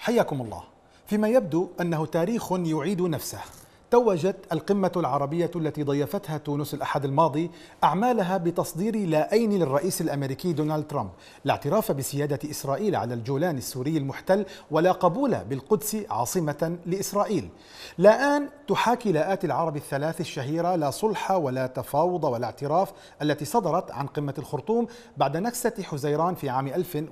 حياكم الله. فيما يبدو أنه تاريخ يعيد نفسه، توجت القمة العربية التي ضيفتها تونس الأحد الماضي أعمالها بتصدير لاءين للرئيس الأمريكي دونالد ترامب: لا اعتراف بسيادة إسرائيل على الجولان السوري المحتل، ولا قبول بالقدس عاصمة لإسرائيل. لاءان تحاكي لاءات العرب الثلاث الشهيرة: لا صلح ولا تفاوض ولا اعتراف، التي صدرت عن قمة الخرطوم بعد نكسة حزيران في عام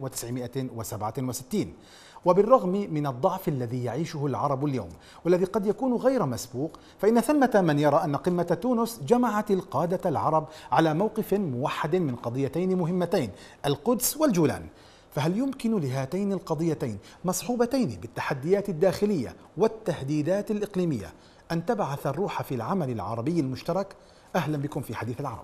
1967. وبالرغم من الضعف الذي يعيشه العرب اليوم والذي قد يكون غير مسبوق، فإن ثمة من يرى أن قمة تونس جمعت القادة العرب على موقف موحد من قضيتين مهمتين: القدس والجولان. فهل يمكن لهاتين القضيتين مصحوبتين بالتحديات الداخلية والتهديدات الإقليمية أن تبعث الروح في العمل العربي المشترك؟ أهلا بكم في حديث العرب.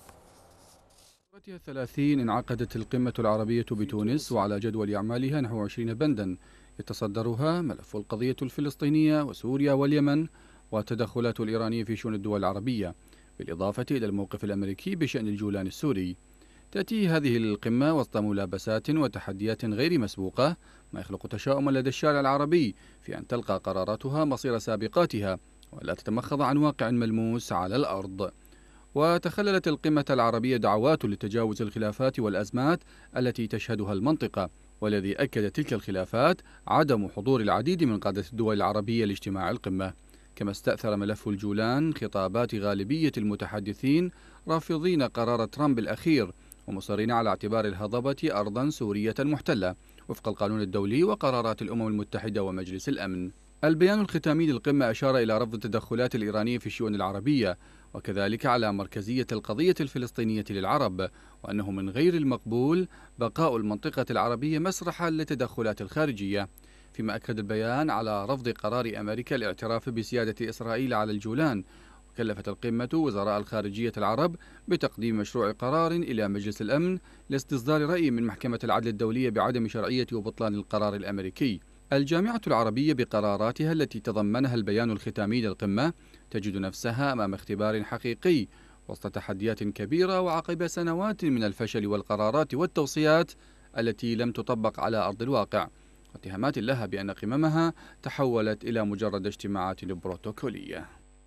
30 انعقدت القمة العربية بتونس، وعلى جدول أعمالها نحو 20 بندا يتصدرها ملف القضية الفلسطينية وسوريا واليمن، والتدخلات الإيرانية في شؤون الدول العربية، بالإضافة إلى الموقف الأمريكي بشأن الجولان السوري. تأتي هذه القمة وسط ملابسات وتحديات غير مسبوقة، ما يخلق تشاؤما لدى الشارع العربي في أن تلقى قراراتها مصير سابقاتها ولا تتمخض عن واقع ملموس على الأرض. وتخللت القمة العربية دعوات لتجاوز الخلافات والأزمات التي تشهدها المنطقة، والذي أكد تلك الخلافات عدم حضور العديد من قادة الدول العربية لاجتماع القمة. كما استأثر ملف الجولان خطابات غالبية المتحدثين رافضين قرار ترامب الأخير، ومصرين على اعتبار الهضبة أرضا سورية محتلة وفق القانون الدولي وقرارات الأمم المتحدة ومجلس الأمن. البيان الختامي للقمة أشار إلى رفض التدخلات الإيرانية في الشؤون العربية، وكذلك على مركزية القضية الفلسطينية للعرب، وأنه من غير المقبول بقاء المنطقة العربية مسرحا للتدخلات الخارجية. فيما أكد البيان على رفض قرار أمريكا الاعتراف بسيادة إسرائيل على الجولان، وكلفت القمة وزراء الخارجية العرب بتقديم مشروع قرار إلى مجلس الأمن لاستصدار رأي من محكمة العدل الدولية بعدم شرعية وبطلان القرار الأمريكي. الجامعة العربية بقراراتها التي تضمنها البيان الختامي للقمة تجد نفسها أمام اختبار حقيقي وسط تحديات كبيرة، وعقب سنوات من الفشل والقرارات والتوصيات التي لم تطبق على أرض الواقع، واتهامات لها بأن قممها تحولت إلى مجرد اجتماعات بروتوكولية.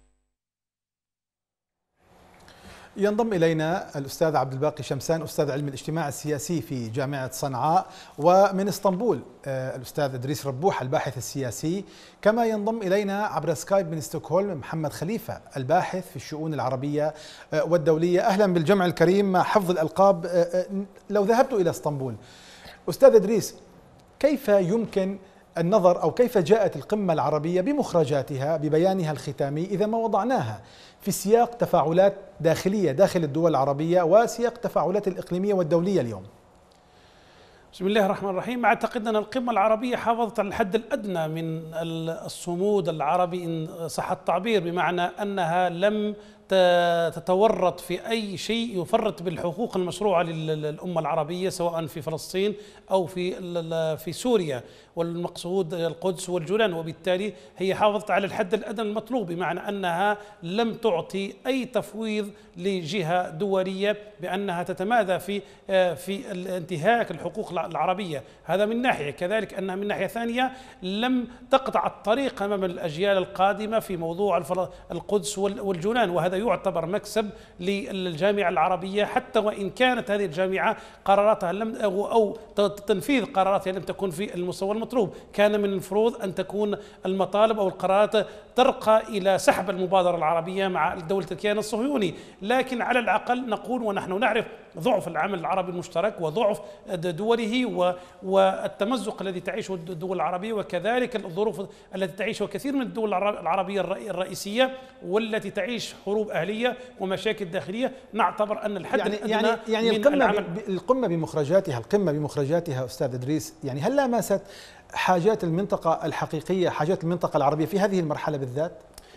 ينضم إلينا الأستاذ عبد الباقي شمسان، أستاذ علم الاجتماع السياسي في جامعة صنعاء، ومن اسطنبول الأستاذ إدريس ربوح الباحث السياسي. كما ينضم إلينا عبر سكايب من ستوكهولم محمد خليفة الباحث في الشؤون العربية والدولية. أهلا بالجمع الكريم مع حفظ الألقاب. لو ذهبت إلى اسطنبول، أستاذ إدريس، كيف يمكن النظر أو كيف جاءت القمة العربية بمخرجاتها ببيانها الختامي إذا ما وضعناها في سياق تفاعلات داخلية داخل الدول العربية وسياق تفاعلات الإقليمية والدولية اليوم؟ بسم الله الرحمن الرحيم. أعتقد أن القمة العربية حافظت على الحد الأدنى من الصمود العربي إن صح التعبير، بمعنى أنها لم تتورط في أي شيء يفرط بالحقوق المشروعة للأمة العربية، سواء في فلسطين أو في سوريا، والمقصود القدس والجولان. وبالتالي هي حافظت على الحد الأدنى المطلوب، بمعنى أنها لم تعطي أي تفويض لجهة دولية بأنها تتمادى في الانتهاك الحقوق العربية. هذا من ناحية، كذلك أنها من ناحية ثانية لم تقطع الطريق أمام الأجيال القادمة في موضوع القدس والجولان، وهذا يعتبر مكسب للجامعة العربية، حتى وإن كانت هذه الجامعة قراراتها أو تنفيذ قراراتها لم تكن في المستوى المطلوب. كان من المفروض أن تكون المطالب أو القرارات ترقى إلى سحب المبادرة العربية مع دولة الكيان الصهيوني، لكن على الأقل نقول ونحن نعرف ضعف العمل العربي المشترك وضعف دوله والتمزق الذي تعيشه الدول العربية، وكذلك الظروف التي تعيشها كثير من الدول العربية الرئيسية والتي تعيش حروب أهلية ومشاكل داخلية. نعتبر أن الحد يعني القمة بمخرجاتها أستاذ إدريس، يعني هل لامست حاجات المنطقة الحقيقية، حاجات المنطقة العربية في هذه المرحلة بالذات؟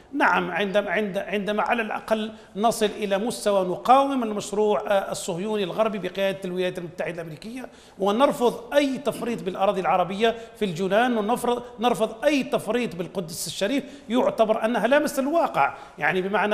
نعم، عندما على الأقل نصل إلى مستوى نقاوم المشروع الصهيوني الغربي بقيادة الولايات المتحدة الأمريكية، ونرفض أي تفريط بالأراضي العربية في الجولان، ونرفض أي تفريط بالقدس الشريف، يعتبر أنها لامست الواقع، يعني بمعنى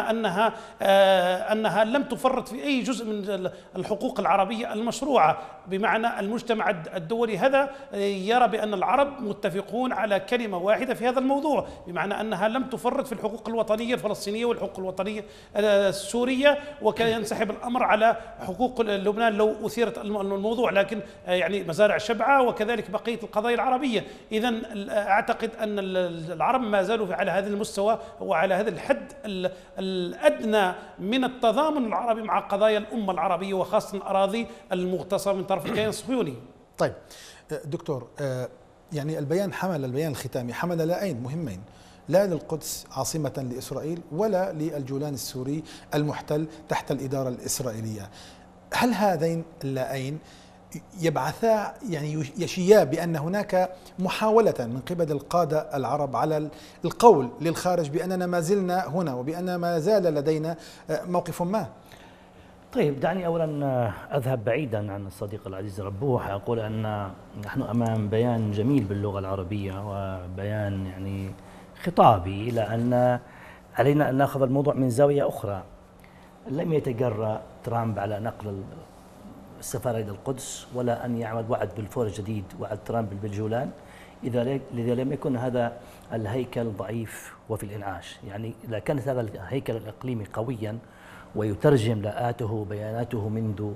أنها لم تفرط في أي جزء من الحقوق العربية المشروعة، بمعنى المجتمع الدولي هذا يرى بأن العرب متفقون على كلمة واحدة في هذا الموضوع، بمعنى أنها لم تفرط في الحقوق الوطنية الفلسطينية والحقوق الوطنية السورية، وكان ينسحب الأمر على حقوق لبنان لو أثيرت الموضوع، لكن يعني مزارع شبعة وكذلك بقية القضايا العربية. إذا أعتقد أن العرب ما زالوا على هذا المستوى وعلى هذا الحد الأدنى من التضامن العربي مع قضايا الأمة العربية، وخاصة الأراضي المغتصبة من طرف الكيان الصهيوني. طيب دكتور، يعني البيان الختامي حمل لاءين مهمين، لا للقدس عاصمة لإسرائيل ولا للجولان السوري المحتل تحت الإدارة الإسرائيلية. هل هذين اللاءين يبعثا يعني يشيا بأن هناك محاولة من قبل القادة العرب على القول للخارج بأننا ما زلنا هنا وبأن ما زال لدينا موقف ما؟ طيب، دعني أولا أذهب بعيدا عن الصديق العزيز ربوح، أقول أن نحن أمام بيان جميل باللغة العربية وبيان يعني خطابي، لأن علينا أن نأخذ الموضوع من زاوية أخرى. لم يتجرأ ترامب على نقل السفارة إلى القدس ولا أن يعمل وعد بلفور جديد، وعد ترامب بالجولان، لذا لم يكن هذا الهيكل ضعيف وفي الإنعاش. يعني إذا كانت هذا الهيكل الإقليمي قويا ويترجم لاءاته وبياناته منذ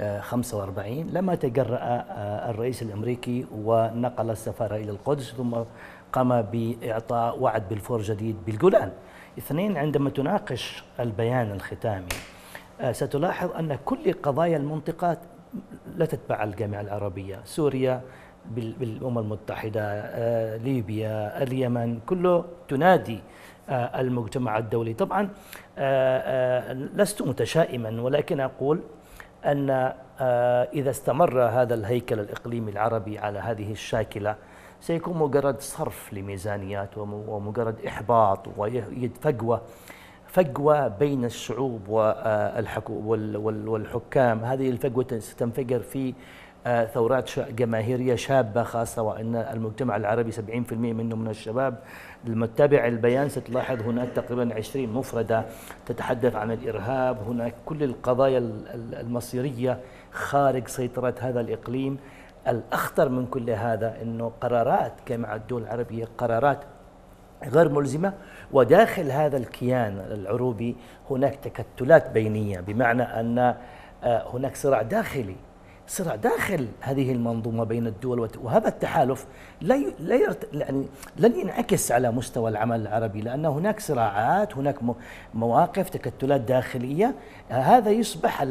45 لما تجرأ الرئيس الأمريكي ونقل السفارة إلى القدس، ثم قام بإعطاء وعد بلفور جديد بالجولان. اثنين، عندما تناقش البيان الختامي ستلاحظ أن كل قضايا المنطقة لا تتبع الجامعة العربية، سوريا بالأمم المتحدة، ليبيا، اليمن، كله تنادي المجتمع الدولي. طبعا لست متشائما، ولكن أقول أن إذا استمر هذا الهيكل الإقليمي العربي على هذه الشاكلة سيكون مجرد صرف لميزانيات ومجرد إحباط فجوة بين الشعوب والحكام. هذه الفجوة ستنفجر في ثورات جماهيرية شابة، خاصة وأن المجتمع العربي 70% منه من الشباب. المتابع البيان ستلاحظ هناك تقريبا 20 مفردة تتحدث عن الإرهاب، هناك كل القضايا المصيرية خارج سيطرة هذا الإقليم. الأخطر من كل هذا أنه قرارات جامعة الدول العربية قرارات غير ملزمة، وداخل هذا الكيان العروبي هناك تكتلات بينية، بمعنى أن هناك صراع داخل هذه المنظومة بين الدول، وهذا التحالف لن ينعكس على مستوى العمل العربي، لأن هناك صراعات، هناك مواقف، تكتلات داخلية. هذا يصبح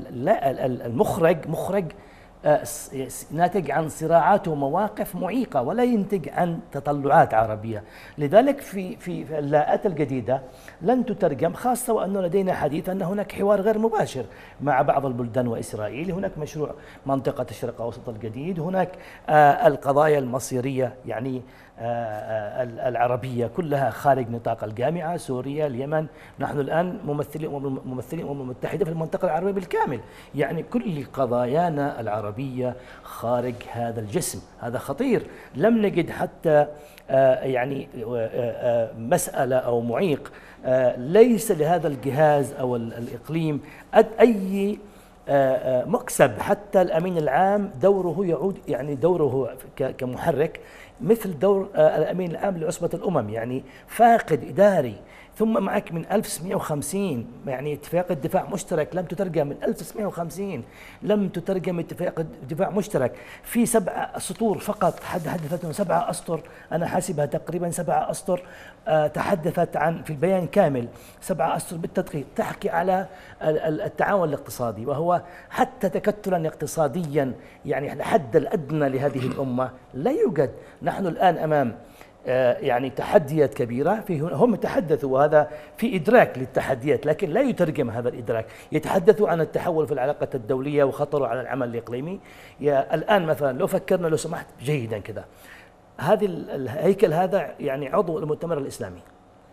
المخرج ناتج عن صراعات ومواقف معيقة ولا ينتج عن تطلعات عربية. لذلك في اللاءات الجديدة لن تترجم، خاصة وأنه لدينا حديث أن هناك حوار غير مباشر مع بعض البلدان وإسرائيل، هناك مشروع منطقة الشرق الأوسط الجديد، هناك القضايا المصيرية يعني العربية كلها خارج نطاق الجامعة، سوريا، اليمن. نحن الآن ممثلين الأمم المتحدة في المنطقة العربية بالكامل، يعني كل قضايانا العربية خارج هذا الجسم. هذا خطير. لم نجد حتى يعني مسألة أو معيق ليس لهذا الجهاز أو الإقليم أي مكسب. حتى الأمين العام دوره يعود، يعني دوره كمحرك مثل دور الأمين العام لعصبة الأمم، يعني فاقد إداري. ثم معك من 1950 يعني اتفاق الدفاع مشترك لم تترجم، من 1950 لم تترجم اتفاق الدفاع مشترك في 7 سطور فقط، تحدثت عن 7 أسطر، أنا حاسبها تقريبا 7 أسطر تحدثت عن في البيان كامل 7 أسطر بالتدقيق تحكي على التعاون الاقتصادي، وهو حتى تكتلا اقتصاديا يعني الحد الأدنى لهذه الأمة لا يوجد. نحن الآن أمام يعني تحديات كبيرة، هم يتحدثوا وهذا في إدراك للتحديات، لكن لا يترجم هذا الإدراك. يتحدثوا عن التحول في العلاقة الدولية وخطره على العمل الإقليمي. الآن مثلا لو فكرنا لو سمحت جيدا كذا، هذه الهيكل هذا يعني عضو المؤتمر الإسلامي،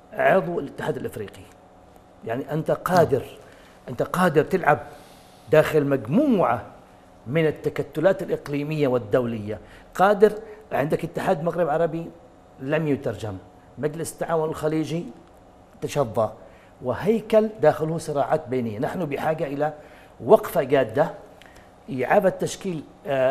عضو الاتحاد الافريقي، يعني انت قادر تلعب داخل مجموعه من التكتلات الاقليميه والدوليه، قادر. عندك اتحاد مغرب عربي لم يترجم، مجلس التعاون الخليجي تشظى، وهيكل داخله صراعات بينيه. نحن بحاجه الى وقفه جاده، إعادة تشكيل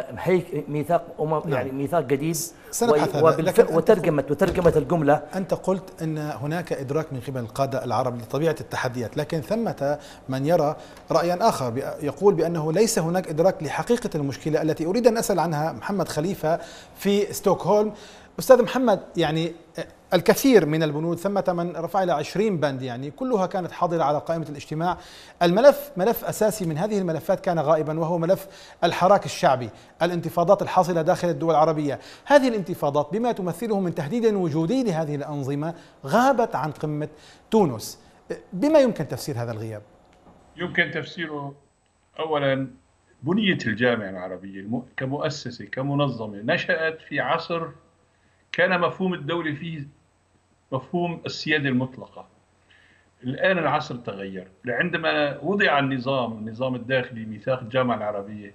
ميثاق يعني ميثاق جديد، سنبحث هذا. وترجمة الجملة. أنت قلت أن هناك إدراك من قبل القادة العرب لطبيعة التحديات، لكن ثمة من يرى رأيا آخر يقول بأنه ليس هناك إدراك لحقيقة المشكلة التي أريد أن أسأل عنها محمد خليفة في ستوكهولم. أستاذ محمد، يعني الكثير من البنود، ثمة من رفع إلى 20 بند، يعني كلها كانت حاضرة على قائمة الاجتماع. الملف ملف أساسي من هذه الملفات كان غائبا، وهو ملف الحراك الشعبي، الانتفاضات الحاصلة داخل الدول العربية. هذه الانتفاضات بما تمثله من تهديد وجودي لهذه الأنظمة غابت عن قمة تونس. بما يمكن تفسير هذا الغياب؟ يمكن تفسيره أولا بنية الجامعة العربية كمؤسسة كمنظمة نشأت في عصر كان مفهوم الدولة فيه مفهوم السيادة المطلقة. الآن العصر تغير، عندما وضع النظام الداخلي ميثاق الجامعة العربية،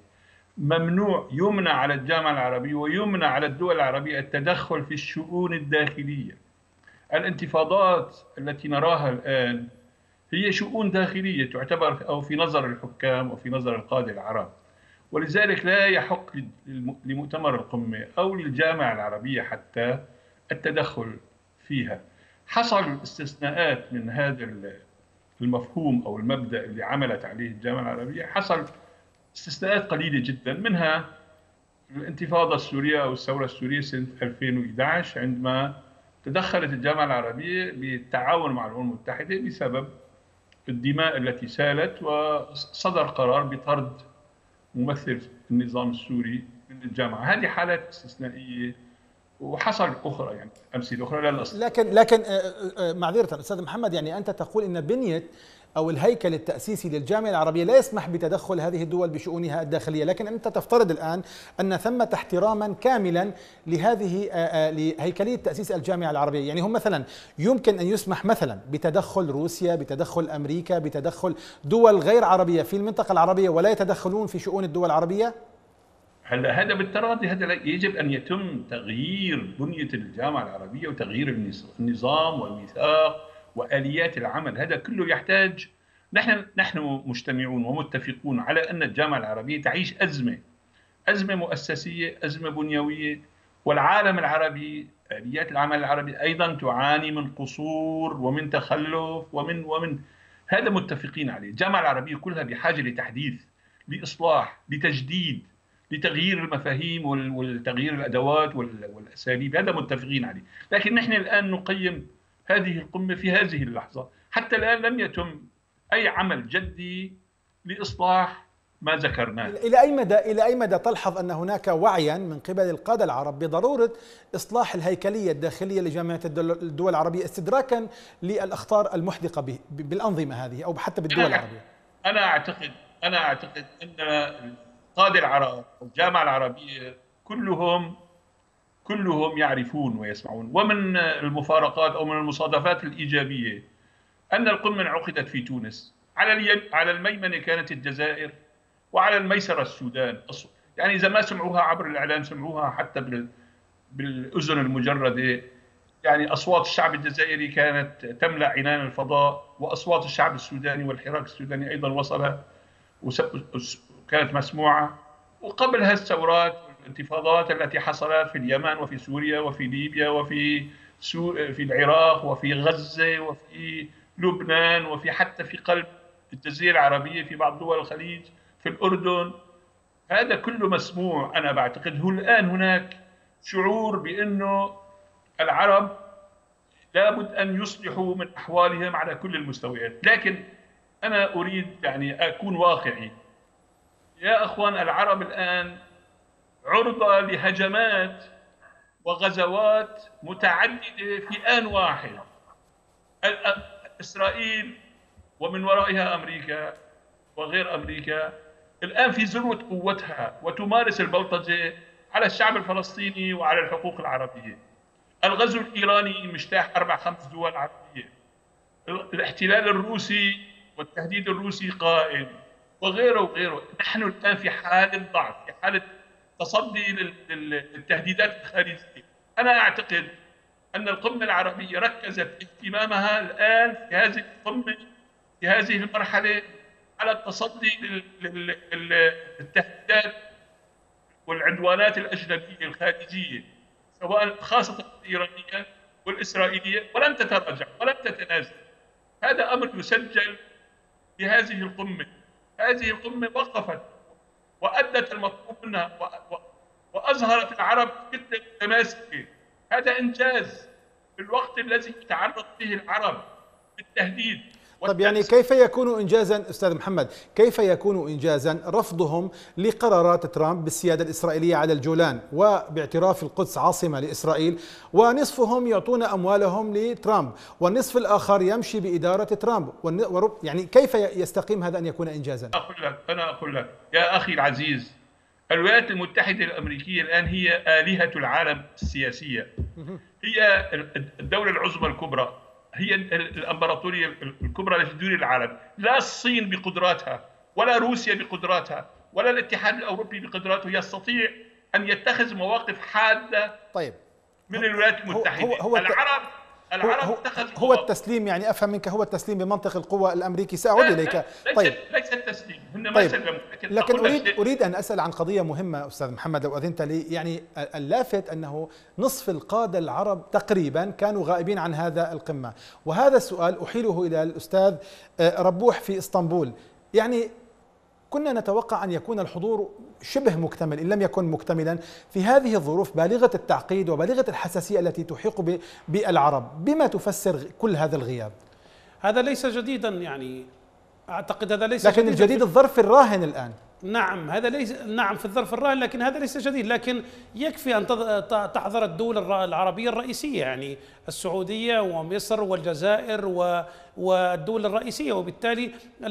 يمنع على الجامعة العربية ويمنع على الدول العربية التدخل في الشؤون الداخلية. الانتفاضات التي نراها الآن هي شؤون داخلية تعتبر أو في نظر الحكام أو في نظر القادة العرب، ولذلك لا يحق لمؤتمر القمة أو للجامعة العربية حتى التدخل فيها. حصل استثناءات من هذا المفهوم أو المبدأ اللي عملت عليه الجامعة العربية، حصل استثناءات قليلة جدا، منها الانتفاضة السورية أو الثورة السورية سنة 2011 عندما تدخلت الجامعة العربية بالتعاون مع الأمم المتحدة بسبب الدماء التي سالت، وصدر قرار بطرد ممثل النظام السوري من الجامعة. هذه حالات استثنائية، وحصل أخرى يعني أمثلة أخرى للأصل. لكن معذرة أستاذ محمد، يعني أنت تقول إن بنية أو الهيكل التأسيسي للجامعة العربية لا يسمح بتدخل هذه الدول بشؤونها الداخلية، لكن أنت تفترض الآن أن ثمة احتراما كاملا لهيكلية تأسيس الجامعة العربية. يعني هم مثلا يمكن أن يسمح مثلا بتدخل روسيا، بتدخل أمريكا، بتدخل دول غير عربية في المنطقة العربية ولا يتدخلون في شؤون الدول العربية؟ هلا هذا بالتراضي، هذا يجب أن يتم تغيير بنية الجامعة العربية وتغيير النظام والميثاق وآليات العمل. هذا كله يحتاج. نحن مجتمعون ومتفقون على أن الجامعة العربية تعيش أزمة مؤسسية، أزمة بنيوية، والعالم العربي آليات العمل العربي أيضا تعاني من قصور ومن تخلف ومن هذا متفقين عليه. الجامعة العربية كلها بحاجة لتحديث، لإصلاح، لتجديد، لتغيير المفاهيم وتغيير الأدوات والأساليب. هذا متفقين عليه. لكن نحن الآن نقيم هذه القمة في هذه اللحظة. حتى الآن لم يتم أي عمل جدي لإصلاح ما ذكرناه. إلى أي مدى تلحظ أن هناك وعيا من قبل القادة العرب بضرورة إصلاح الهيكلية الداخلية لجامعة الدول العربية استدراكا للأخطار المحدقة بالأنظمة هذه أو حتى بالدول العربية؟ أنا أعتقد أن القادة العرب والجامعة العربية كلهم يعرفون ويسمعون. ومن المفارقات أو من المصادفات الإيجابية أن القمة عقدت في تونس. على الميمنة كانت الجزائر، وعلى الميسرة السودان. يعني إذا ما سمعوها عبر الإعلام سمعوها حتى بالأذن المجردة. يعني أصوات الشعب الجزائري كانت تملأ عنان الفضاء، وأصوات الشعب السوداني والحراك السوداني أيضا وصلها وكانت مسموعة. وقبل هالثورات والانتفاضات التي حصلت في اليمن وفي سوريا وفي ليبيا وفي في العراق وفي غزة وفي لبنان وفي حتى في قلب الجزيرة العربية في بعض دول الخليج في الأردن، هذا كله مسموع. أنا بعتقد الآن هناك شعور بأنه العرب لابد أن يصلحوا من أحوالهم على كل المستويات. لكن أنا أريد يعني أكون واقعي. يا أخوان، العرب الآن عرضة لهجمات وغزوات متعددة في آن واحد. إسرائيل ومن ورائها أمريكا وغير أمريكا الآن في ذروة قوتها وتمارس البلطجة على الشعب الفلسطيني وعلى الحقوق العربية. الغزو الإيراني مجتاح 4-5 دول عربية، الاحتلال الروسي والتهديد الروسي قائم، وغيره وغيره. نحن الآن في حالة ضعف، في حالة تصدي للتهديدات الخارجية. أنا أعتقد أن القمة العربية ركزت اهتمامها الآن في هذه القمة، في هذه المرحلة، على التصدي للتهديدات والعدوانات الأجنبية الخارجية، سواء خاصة الإيرانية والإسرائيلية، ولم تتراجع ولم تتنازل. هذا أمر يسجل في هذه القمة. هذه القمة وقفت وأدت المطلوب منها وأظهرت العرب كتلة متماسكة. هذا إنجاز في الوقت الذي يتعرض فيه العرب بالتهديد. طيب يعني كيف يكون إنجازا أستاذ محمد، كيف يكون إنجازا رفضهم لقرارات ترامب بالسيادة الإسرائيلية على الجولان وباعتراف القدس عاصمة لإسرائيل، ونصفهم يعطون أموالهم لترامب والنصف الآخر يمشي بإدارة ترامب، يعني كيف يستقيم هذا أن يكون إنجازا؟ أنا أقول لك يا أخي العزيز، الولايات المتحدة الأمريكية الآن هي آلهة العالم السياسية، هي الدولة العظمى الكبرى، هي الامبراطوريه الكبرى التي تدير العالم. لا الصين بقدراتها، ولا روسيا بقدراتها، ولا الاتحاد الاوروبي بقدراته يستطيع ان يتخذ مواقف حاده طيب من الولايات المتحده. العرب اتخذوا هو التسليم، يعني افهم منك هو التسليم بمنطق القوى الامريكي. ساعود اليك. طيب ليس التسليم، هن ما سلموا، لكن اريد ان اسال عن قضيه مهمه استاذ محمد لو اذنت لي. يعني اللافت انه نصف القاده العرب تقريبا كانوا غائبين عن هذا القمه، وهذا السؤال احيله الى الاستاذ ربوح في اسطنبول. يعني كنا نتوقع أن يكون الحضور شبه مكتمل إن لم يكن مكتملا في هذه الظروف بالغة التعقيد وبالغة الحساسية التي تحيق بالعرب. بما تفسر كل هذا الغياب؟ هذا ليس جديدا، يعني أعتقد هذا ليس لكن الجديد الظرف الراهن الآن. نعم هذا ليس، نعم في الظرف الراهن، لكن هذا ليس جديد. لكن يكفي أن تحضر الدول العربية الرئيسية، يعني السعودية ومصر والجزائر والدول الرئيسية، وبالتالي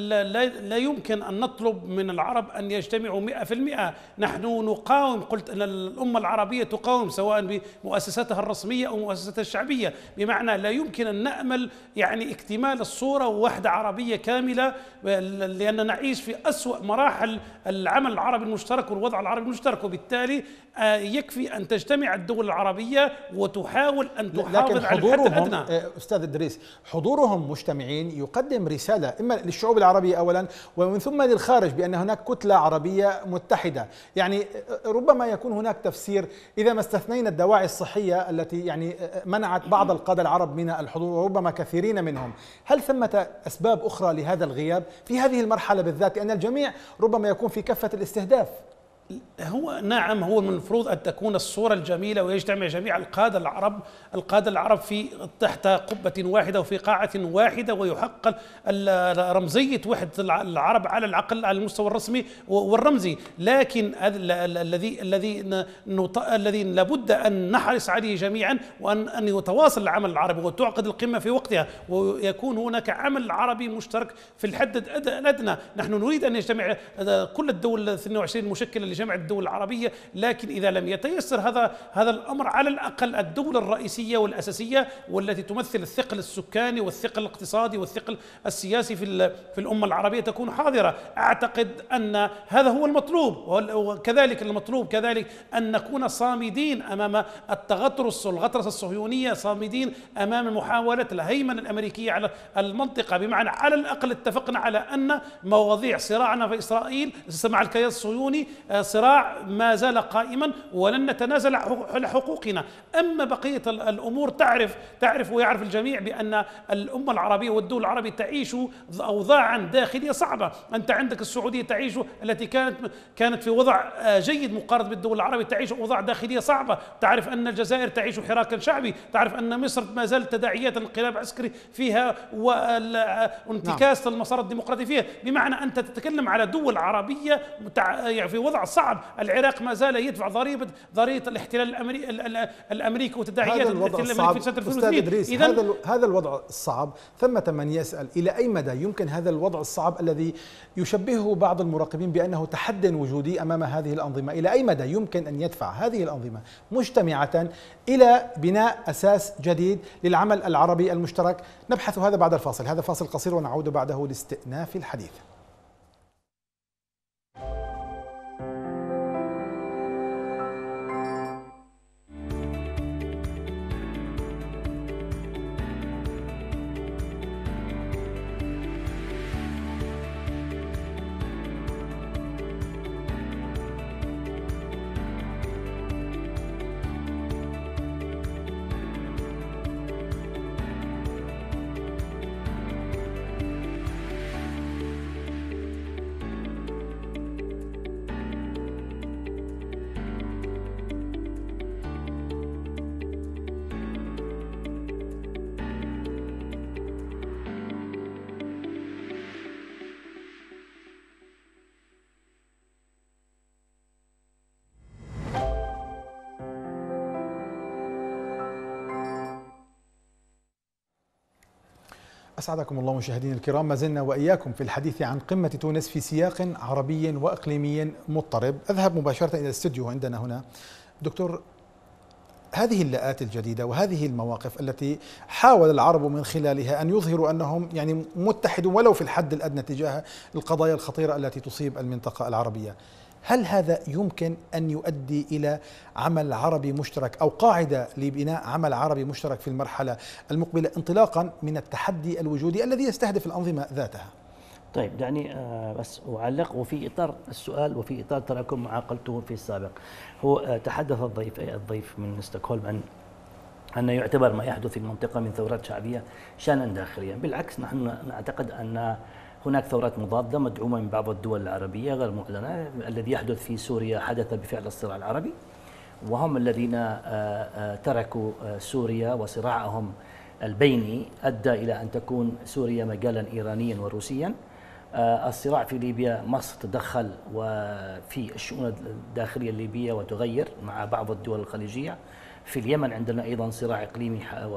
لا يمكن أن نطلب من العرب أن يجتمعوا 100%. نحن نقاوم، قلت أن الأمة العربية تقاوم سواء بمؤسساتها الرسمية أو مؤسساتها الشعبية، بمعنى لا يمكن أن نأمل يعني اكتمال الصورة ووحدة عربية كاملة، لأننا نعيش في أسوأ مراحل العمل العربي المشترك والوضع العربي المشترك، وبالتالي يكفي أن تجتمع الدول العربية وتحاول أن تحافظ على الحد الأدنى. أستاذ إدريس، حضورهم مجتمعين يقدم رسالة إما للشعوب العربية أولا ومن ثم للخارج بأن هناك كتلة عربية متحدة. يعني ربما يكون هناك تفسير إذا ما استثنينا الدواعي الصحية التي يعني منعت بعض القادة العرب من الحضور وربما كثيرين منهم. هل ثمة أسباب أخرى لهذا الغياب في هذه المرحلة بالذات، لأن الجميع ربما يكون في كفة الاستهداف؟ نعم هو من المفروض أن تكون الصورة الجميلة ويجتمع جميع القادة العرب في تحت قبة واحدة وفي قاعة واحدة، ويحقق رمزية وحدة العرب على الأقل على المستوى الرسمي والرمزي. لكن الذي لابد أن نحرص عليه جميعا وأن يتواصل العمل العربي وتعقد القمة في وقتها، ويكون هناك عمل عربي مشترك في الحد الأدنى. نحن نريد أن يجتمع كل الدول 22 المشكلة لجمع الدول العربية، لكن إذا لم يتيسر هذا الأمر، على الأقل الدولة الرئيسية والأساسية والتي تمثل الثقل السكاني والثقل الاقتصادي والثقل السياسي في الأمة العربية تكون حاضرة. أعتقد أن هذا هو المطلوب، وكذلك المطلوب كذلك أن نكون صامدين أمام التغطرس والغطرسة الصهيونية، صامدين أمام محاولة الهيمنة الأمريكية على المنطقة، بمعنى على الأقل اتفقنا على أن مواضيع صراعنا في إسرائيل مع الكيان الصهيوني صراع ما زال قائما ولن نتنازل عن حقوقنا. أما بقية الأمور تعرف ويعرف الجميع بأن الأمة العربية والدول العربية تعيش أوضاعا داخلية صعبة. أنت عندك السعودية تعيش التي كانت في وضع جيد مقارنة بالدول العربية، تعيش أوضاع داخلية صعبة. تعرف أن الجزائر تعيش حراكا شعبي، تعرف أن مصر ما زالت تداعيات الانقلاب العسكري فيها وانتكاسة المسار الديمقراطي فيها، بمعنى أنت تتكلم على دول عربية في وضع صعب. العراق ما زال يدفع ضريبة الاحتلال الأمريكي وتداعيات الاحتلال الأمريكي في سنة 2002. هذا الوضع الصعب، ثمة من يسأل إلى أي مدى يمكن هذا الوضع الصعب الذي يشبهه بعض المراقبين بأنه تحد وجودي أمام هذه الأنظمة، إلى أي مدى يمكن أن يدفع هذه الأنظمة مجتمعة إلى بناء أساس جديد للعمل العربي المشترك؟ نبحث هذا بعد الفاصل. هذا فاصل قصير ونعود بعده لاستئناف الحديث. أسعدكم الله مشاهدينا الكرام، ما زلنا وإياكم في الحديث عن قمة تونس في سياق عربي وإقليمي مضطرب. أذهب مباشرة إلى الاستوديو عندنا هنا. دكتور، هذه اللاءات الجديدة وهذه المواقف التي حاول العرب من خلالها أن يظهروا أنهم يعني متحدون ولو في الحد الأدنى تجاه القضايا الخطيرة التي تصيب المنطقة العربية، هل هذا يمكن أن يؤدي إلى عمل عربي مشترك أو قاعدة لبناء عمل عربي مشترك في المرحلة المقبلة انطلاقا من التحدي الوجودي الذي يستهدف الأنظمة ذاتها؟ طيب دعني بس أعلق وفي إطار السؤال وفي إطار تراكم ما قلته في السابق. هو تحدث الضيف من ستوكهولم أن يعتبر ما يحدث في المنطقة من ثورات شعبية شأنا داخليا. بالعكس، نحن نعتقد أن هناك ثورات مضادة مدعومة من بعض الدول العربية غير معلنة. الذي يحدث في سوريا حدث بفعل الصراع العربي، وهم الذين تركوا سوريا وصراعهم البيني أدى إلى أن تكون سوريا مجالا إيرانيا وروسيا. الصراع في ليبيا، مصر تدخل وفي الشؤون الداخلية الليبية وتغير مع بعض الدول الخليجية. في اليمن عندنا أيضا صراع إقليمي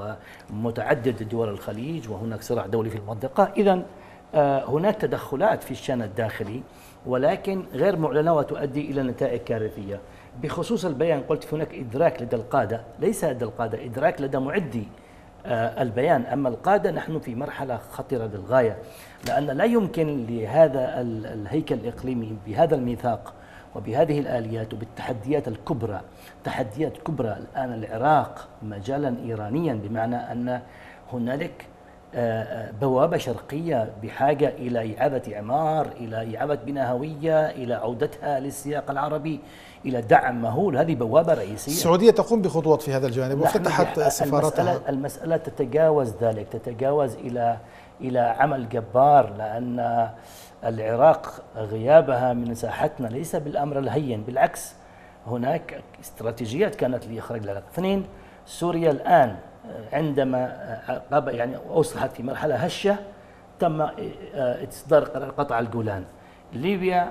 ومتعدد دول الخليج، وهناك صراع دولي في المنطقة. إذن هناك تدخلات في الشأن الداخلي ولكن غير معلنة وتؤدي إلى نتائج كارثية. بخصوص البيان، قلت هناك إدراك لدى القادة، ليس لدى القادة، إدراك لدى معدي البيان. أما القادة نحن في مرحلة خطرة للغاية، لأن لا يمكن لهذا الهيكل الإقليمي بهذا الميثاق وبهذه الآليات وبالتحديات الكبرى، تحديات كبرى الآن العراق مجالا إيرانيا، بمعنى أن هنالك بوابة شرقية بحاجة إلى إعادة إعمار، إلى إعادة بناء هوية، إلى عودتها للسياق العربي، إلى دعم مهول. هذه بوابة رئيسية. السعودية تقوم بخطوات في هذا الجانب وفتحت سفارتها. المسألة تتجاوز ذلك، تتجاوز إلى عمل جبار، لأن العراق غيابها من ساحتنا ليس بالأمر الهين، بالعكس هناك استراتيجيات كانت لإخراج العراق. اثنين، سوريا الآن عندما يعني أصبحت في مرحلة هشة تم إصدار قرار قطع الجولان. ليبيا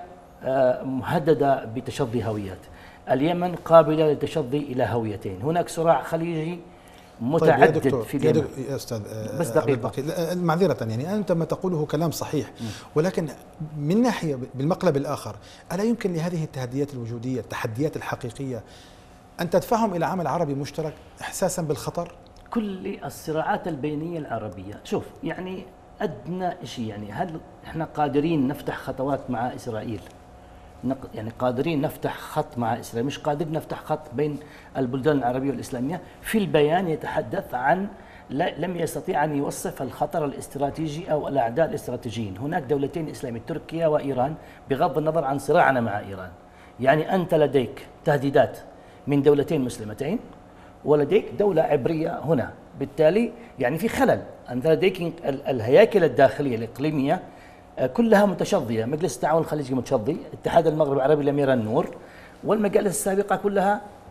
مهددة بتشظي هويات. اليمن قابلة للتشظي إلى هويتين. هناك صراع خليجي متعدد. طيب في اليمن. يا أستاذ بس دقيقة معذرة، يعني أنت ما تقوله كلام صحيح، ولكن من ناحية بالمقلب الآخر، ألا يمكن لهذه التحديات الوجودية، التحديات الحقيقية، أن تدفعهم إلى عمل عربي مشترك إحساسا بالخطر؟ كل الصراعات البينية العربية، شوف يعني أدنى شيء، يعني هل إحنا قادرين نفتح خطوات مع إسرائيل؟ يعني قادرين نفتح خط مع إسرائيل، مش قادرين نفتح خط بين البلدان العربية والإسلامية. في البيان يتحدث عن لم يستطيع أن يوصف الخطر الاستراتيجي أو الأعداء الاستراتيجيين. هناك دولتين إسلامية، تركيا وإيران، بغض النظر عن صراعنا مع إيران. يعني أنت لديك تهديدات من دولتين مسلمتين ولديك دولة عبرية هنا، بالتالي يعني في خلل. أنت لديك الهياكل الداخلية الإقليمية كلها متشظية. مجلس التعاون الخليجي متشظي، اتحاد المغرب العربي لم يرى النور، والمجالس السابقة كلها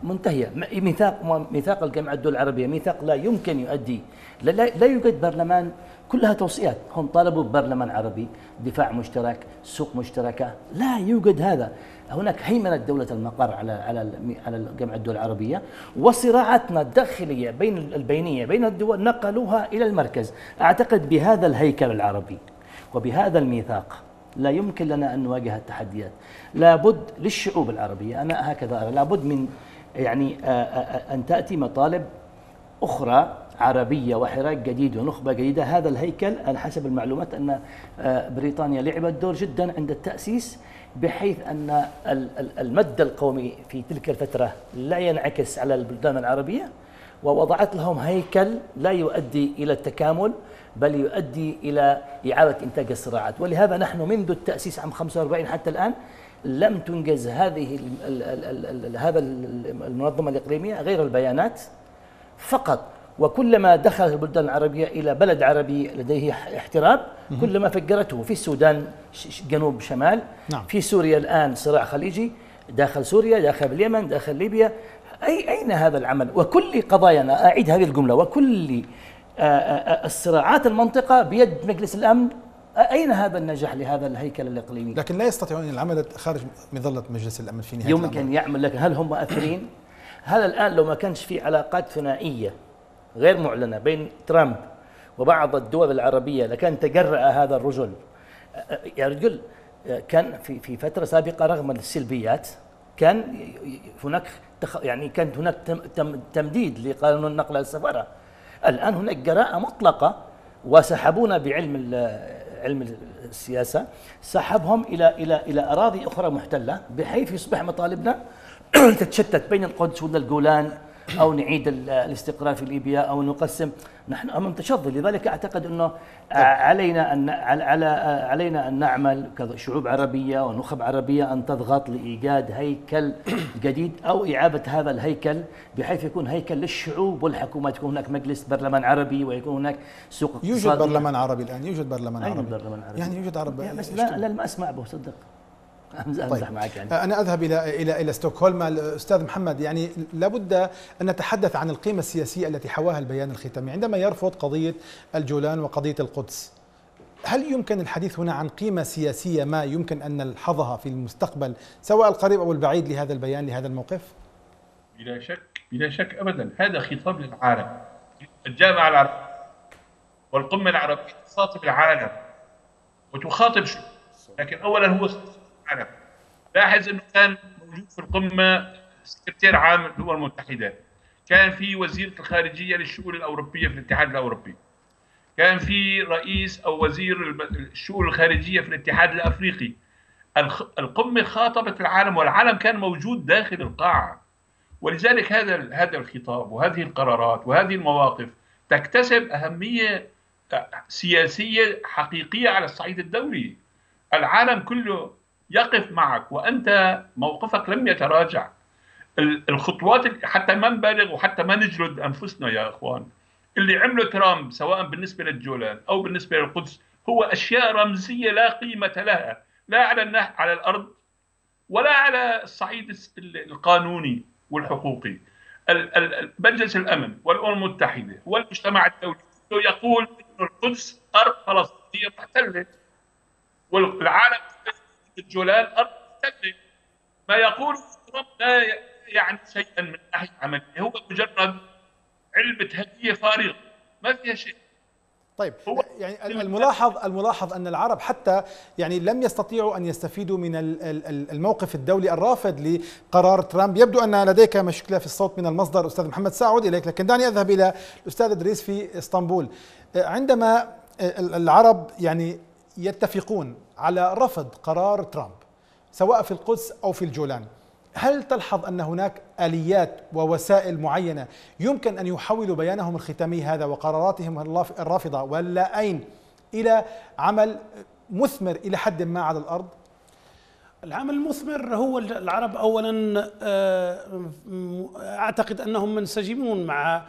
منتهية. ميثاق الجامعة الدول العربية ميثاق لا يمكن يؤدي، لا يوجد برلمان، كلها توصيات. هم طالبوا برلمان عربي، دفاع مشترك، سوق مشتركة، لا يوجد هذا. هناك هيمنة دولة المقر على الجامعة الدول العربية، وصراعاتنا الداخلية البينية بين الدول نقلوها إلى المركز. أعتقد بهذا الهيكل العربي وبهذا الميثاق لا يمكن لنا أن نواجه التحديات. لابد للشعوب العربية، أنا هكذا أرى، لابد من يعني أن تأتي مطالب أخرى عربية وحراك جديد ونخبة جديدة. هذا الهيكل على حسب المعلومات أن بريطانيا لعبت دور جدا عند التأسيس، بحيث أن المد القومي في تلك الفترة لا ينعكس على البلدان العربية، ووضعت لهم هيكل لا يؤدي إلى التكامل بل يؤدي إلى إعادة إنتاج الصراعات. ولهذا نحن منذ التأسيس عام 45 حتى الآن لم تنجز هذا المنظمة الإقليمية غير البيانات فقط. وكلما دخلت البلدان العربية إلى بلد عربي لديه احتراب كلما فجرته. في السودان جنوب شمال، نعم. في سوريا الآن صراع خليجي، داخل سوريا، داخل اليمن، داخل ليبيا. أين هذا العمل؟ وكل قضايانا، أعيد هذه الجملة، وكل الصراعات المنطقة بيد مجلس الأمن. أين هذا النجاح لهذا الهيكل الإقليمي؟ لكن لا يستطيعون العمل خارج مظلة مجلس الأمن في نهاية يمكن أن يعمل، لكن هل هم مؤثرين؟ هذا الآن لو ما كانش في علاقات ثنائية غير معلنة بين ترامب وبعض الدول العربية لكان تجرأ هذا الرجل. يا رجل، كان في فترة سابقة رغم السلبيات كان هناك كانت هناك تمديد لقانون النقل السفارة. الآن هناك جراءة مطلقة، وسحبونا علم السياسة، سحبهم إلى أراضي أخرى محتلة، بحيث يصبح مطالبنا تتشتت بين القدس ولا الجولان، أو نعيد الاستقرار في ليبيا، أو نقسم. نحن أمام تشظي. لذلك أعتقد أنه علينا أن نعمل كشعوب عربية ونخب عربية أن تضغط لإيجاد هيكل جديد أو إعادة هذا الهيكل، بحيث يكون هيكل للشعوب والحكومات، يكون هناك مجلس برلمان عربي ويكون هناك سوق اقتصادي. يوجد برلمان عربي الآن، يوجد برلمان عربي. برلمان عربي يعني يوجد عربي، بس لا ما أسمع به، صدق. طيب. معك يعني. أنا أذهب إلى ستوكهولم. الأستاذ محمد، يعني لابد أن نتحدث عن القيمة السياسية التي حواها البيان الختامي عندما يرفض قضية الجولان وقضية القدس. هل يمكن الحديث هنا عن قيمة سياسية ما يمكن أن نلحظها في المستقبل سواء القريب أو البعيد لهذا البيان، لهذا الموقف؟ بلا شك أبدا. هذا خطاب للعالم. الجامعة العربية والقمة العربية تخاطب العالم وتخاطب شعوب، لكن أولا هو العالم. لاحظ أنه كان موجود في القمة سكرتير عام الأمم المتحدة، كان في وزيرة الخارجية للشؤون الأوروبية في الاتحاد الأوروبي، كان في رئيس أو وزير الشؤون الخارجية في الاتحاد الأفريقي. القمة خاطبت العالم، والعالم كان موجود داخل القاعة. ولذلك هذا الخطاب وهذه القرارات وهذه المواقف تكتسب أهمية سياسية حقيقية على الصعيد الدولي. العالم كله يقف معك، وأنت موقفك لم يتراجع. الخطوات، حتى ما نبالغ وحتى ما نجلد أنفسنا يا أخوان، اللي عمله ترامب سواء بالنسبة للجولان أو بالنسبة للقدس هو أشياء رمزية لا قيمة لها، لا على الأرض ولا على الصعيد القانوني والحقوقي. مجلس الأمن والأمم المتحدة والمجتمع الدولي يقول أن القدس أرض فلسطينية محتلة، والعالم الجولان أرض محتلة. ما يقول ترامب لا يعني شيئا من ناحية عملية، هو مجرد علبة هدية فارغة ما فيها شيء. طيب، يعني الملاحظ أن العرب حتى يعني لم يستطيعوا أن يستفيدوا من الموقف الدولي الرافض لقرار ترامب. يبدو أن لديك مشكلة في الصوت من المصدر أستاذ محمد، سأعود إليك، لكن دعني أذهب إلى الأستاذ إدريس في اسطنبول. عندما العرب يعني يتفقون على رفض قرار ترامب سواء في القدس أو في الجولان، هل تلحظ أن هناك آليات ووسائل معينة يمكن أن يحولوا بيانهم الختامي هذا وقراراتهم الرافضة واللائين إلى عمل مثمر إلى حد ما على الأرض؟ العمل المثمر هو العرب أولا أعتقد أنهم منسجمون مع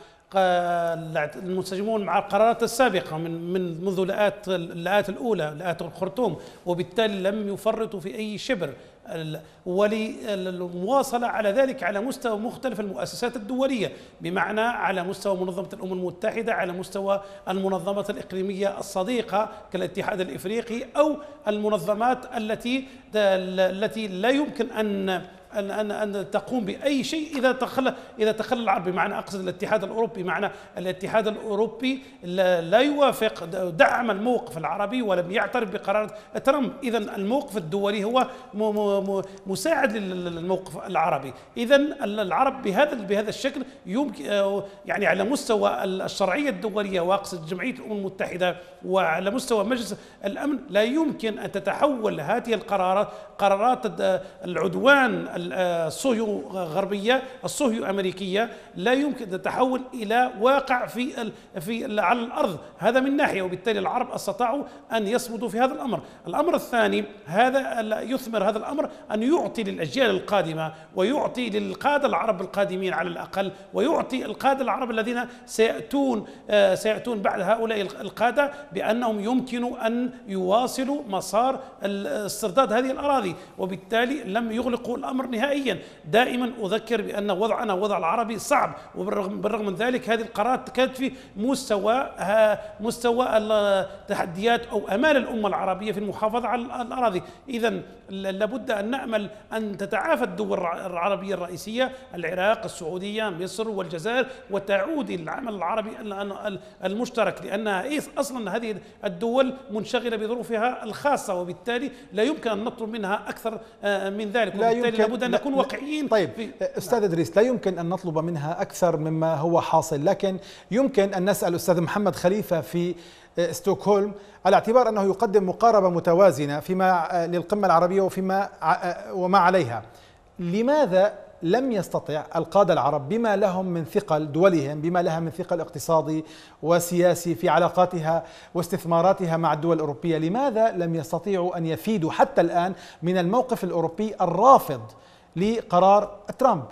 القرارات السابقة منذ الآت الأولى، لآت الخرطوم، وبالتالي لم يفرطوا في أي شبر وللمواصلة على ذلك على مستوى مختلف المؤسسات الدولية، بمعنى على مستوى منظمة الأمم المتحدة، على مستوى المنظمات الإقليمية الصديقة كالاتحاد الإفريقي، أو المنظمات التي لا يمكن أن تقوم بأي شيء إذا تخلى العرب، بمعنى أقصد الاتحاد الأوروبي. معنى الاتحاد الأوروبي لا يوافق دعم الموقف العربي ولم يعترف بقرار ترامب، إذا الموقف الدولي هو مساعد للموقف العربي. إذا العرب بهذا الشكل يمكن يعني على مستوى الشرعية الدولية، وأقصد جمعية الأمم المتحدة، وعلى مستوى مجلس الأمن، لا يمكن أن تتحول هذه قرارات العدوان الصهيو غربية الصهيو أمريكية لا يمكن تتحول إلى واقع على الأرض. هذا من ناحية، وبالتالي العرب استطاعوا أن يصمدوا في هذا الأمر. الأمر الثاني، هذا يثمر هذا الأمر أن يعطي للأجيال القادمة، ويعطي للقادة العرب القادمين على الأقل، ويعطي القادة العرب الذين سيأتون بعد هؤلاء القادة بأنهم يمكن أن يواصلوا مسار استرداد هذه الأراضي، وبالتالي لم يغلقوا الأمر نهائيا. دائما أذكر بأن وضعنا وضع العربي صعب، وبالرغم من ذلك هذه القرارات كانت في مستوى التحديات أو أمال الأمة العربية في المحافظة على الأراضي. إذا لابد أن نأمل أن تتعافى الدول العربية الرئيسية، العراق، السعودية، مصر والجزائر، وتعود العمل العربي المشترك، لأنها أصلا هذه الدول منشغلة بظروفها الخاصة، وبالتالي لا يمكن أن نطلب منها أكثر من ذلك، وبالتالي لابد أن نكون واقعيين. طيب أستاذ إدريس، لا يمكن أن نطلب منها أكثر مما هو حاصل، لكن يمكن أن نسأل أستاذ محمد خليفة في ستوكهولم على اعتبار أنه يقدم مقاربة متوازنة فيما للقمة العربية وما عليها. لماذا لم يستطع القادة العرب بما لهم من ثقل دولهم، بما لها من ثقل اقتصادي وسياسي في علاقاتها واستثماراتها مع الدول الأوروبية، لماذا لم يستطيعوا أن يفيدوا حتى الآن من الموقف الأوروبي الرافض لقرار ترامب؟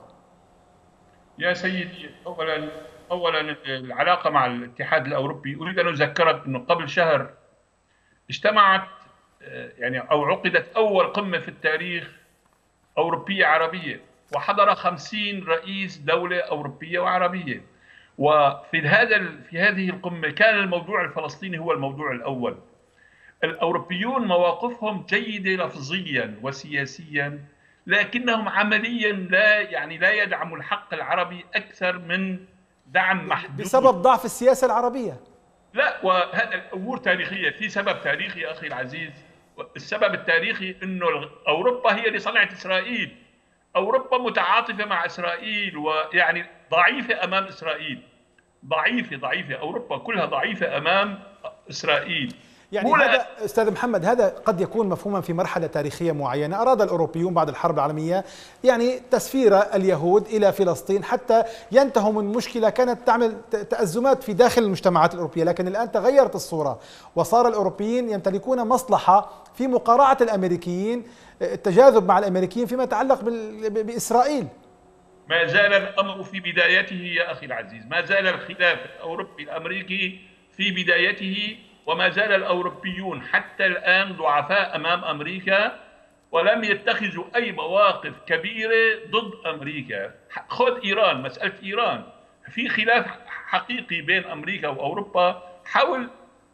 يا سيدي، أولا العلاقة مع الاتحاد الأوروبي، أريد أن أذكرك أنه قبل شهر اجتمعت أو عقدت أول قمة في التاريخ أوروبية عربية، وحضر 50 رئيس دولة أوروبية وعربية. وفي هذه القمة كان الموضوع الفلسطيني هو الموضوع الأول. الأوروبيون مواقفهم جيدة لفظيا وسياسيا، لكنهم عمليا لا يدعموا الحق العربي أكثر من دعم محدود بسبب ضعف السياسة العربية. لا، وهذا أمور تاريخية. في سبب تاريخي أخي العزيز، السبب التاريخي أنه أوروبا هي اللي صنعت إسرائيل. أوروبا متعاطفة مع إسرائيل، ويعني ضعيفة أمام إسرائيل، ضعيفة. أوروبا كلها ضعيفة أمام إسرائيل. يعني هذا أستاذ محمد، هذا قد يكون مفهوما في مرحلة تاريخية معينة. أراد الأوروبيون بعد الحرب العالمية تسفير اليهود إلى فلسطين حتى ينتهوا من مشكلة كانت تعمل تأزمات في داخل المجتمعات الأوروبية، لكن الآن تغيرت الصورة وصار الأوروبيين يمتلكون مصلحة في مقارعة الأمريكيين، التجاذب مع الأمريكيين فيما يتعلق بإسرائيل. ما زال الأمر في بدايته يا أخي العزيز، ما زال الخلاف الأوروبي الأمريكي في بدايته، وما زال الأوروبيون حتى الآن ضعفاء أمام أمريكا، ولم يتخذوا أي مواقف كبيرة ضد أمريكا. خذ إيران، مسألة إيران، في خلاف حقيقي بين أمريكا وأوروبا حول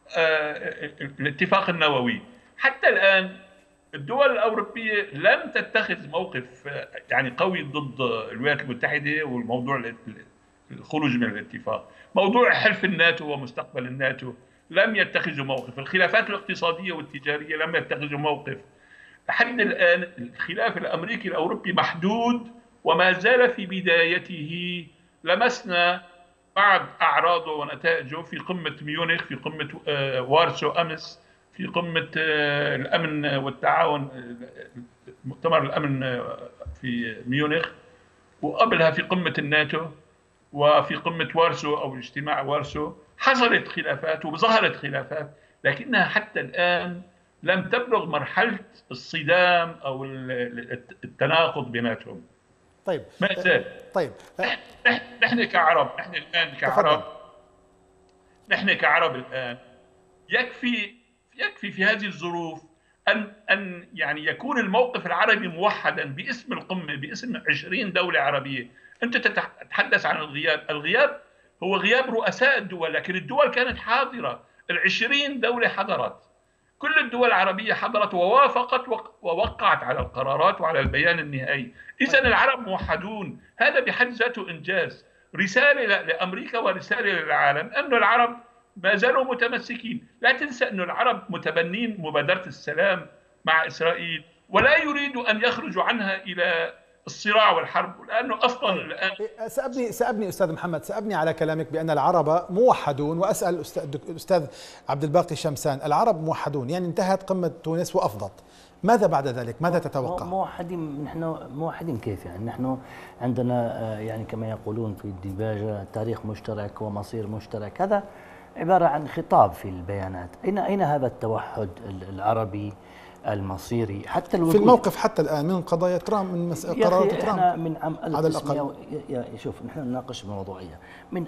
الاتفاق النووي. حتى الآن الدول الأوروبية لم تتخذ موقف قوي ضد الولايات المتحدة والموضوع الخروج من الاتفاق. موضوع حلف الناتو ومستقبل الناتو لم يتخذوا موقف. الخلافات الاقتصادية والتجارية لم يتخذوا موقف. لحد الآن الخلاف الأمريكي الأوروبي محدود وما زال في بدايته. لمسنا بعض أعراضه ونتائجه في قمة ميونخ، في قمة وارسو أمس، في قمة الأمن والتعاون، مؤتمر الأمن في ميونخ، وقبلها في قمة الناتو، وفي قمة وارسو أو اجتماع وارسو. حصلت خلافات وظهرت خلافات، لكنها حتى الآن لم تبلغ مرحلة الصدام أو التناقض بيناتهم. طيب ما زال. طيب نحن كعرب، نحن الآن كعرب، نحن كعرب الآن يكفي في هذه الظروف أن يعني يكون الموقف العربي موحدا باسم القمة، باسم 20 دولة عربية. أنت تتحدث عن الغياب هو غياب رؤساء الدول، لكن الدول كانت حاضرة، ال20 دولة حضرت، كل الدول العربية حضرت ووافقت ووقعت على القرارات وعلى البيان النهائي. إذن العرب موحدون، هذا بحد ذاته إنجاز، رسالة لأمريكا ورسالة للعالم أن العرب ما زالوا متمسكين. لا تنسى أن العرب متبنين مبادرة السلام مع إسرائيل، ولا يريدوا أن يخرجوا عنها إلى الصراع والحرب، لأنه أصلا الآن سأبني أستاذ محمد، سأبني على كلامك بأن العرب موحدون، وأسأل الأستاذ عبد الباقي شمسان، العرب موحدون يعني انتهت قمة تونس وأفضت، ماذا بعد ذلك؟ ماذا تتوقع؟ موحدين، نحن موحدين كيف يعني؟ نحن عندنا يعني كما يقولون في الديباجة تاريخ مشترك ومصير مشترك، هذا عبارة عن خطاب في البيانات. أين هذا التوحد العربي المصيري حتى في الموقف حتى الآن من قضايا ترامب، من قرارات ترامب من عام 1900 شوف نحن نناقش بموضوعية من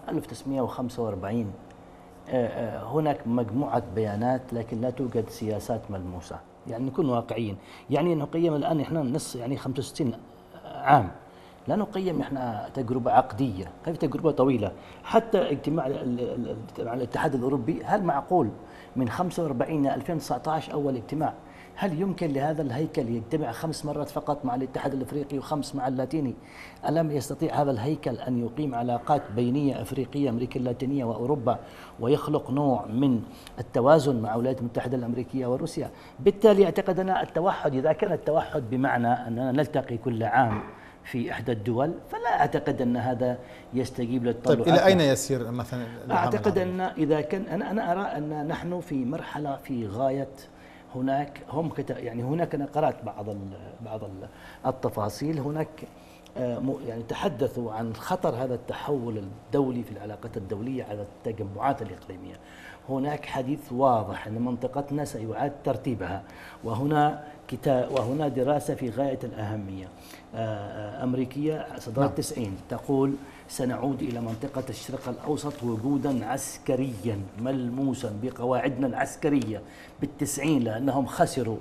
1945 هناك مجموعة بيانات لكن لا توجد سياسات ملموسة. يعني نكون واقعيين، يعني نقيم الآن احنا نص يعني 65 عام، لا نقيم احنا تجربة عقدية، هذه تجربة طويلة. حتى اجتماع الاتحاد الأوروبي، هل معقول من 45 إلى 2019 أول اجتماع، هل يمكن لهذا الهيكل يجتمع 5 مرات فقط مع الاتحاد الافريقي و5 مع اللاتيني؟ ألم يستطيع هذا الهيكل أن يقيم علاقات بينية أفريقية أمريكا اللاتينية وأوروبا ويخلق نوع من التوازن مع الولايات المتحدة الأمريكية وروسيا؟ بالتالي أعتقد أن التوحد، إذا كان التوحد بمعنى أننا نلتقي كل عام في إحدى الدول، فلا أعتقد أن هذا يستجيب للطلبات. طيب إلى أين يسير مثلا؟ أعتقد أن إذا كان أنا أرى أن نحن في مرحلة في غاية، هناك يعني هناك أنا قرأت بعض التفاصيل، هناك يعني تحدثوا عن خطر هذا التحول الدولي في العلاقات الدولية على التجمعات الإقليمية. هناك حديث واضح أن منطقتنا سيعاد ترتيبها، وهنا دراسة في غاية الأهمية أمريكية صدرت 90 تقول سنعود إلى منطقة الشرق الأوسط وجودا عسكريا ملموسا بقواعدنا العسكرية بال90، لأنهم خسروا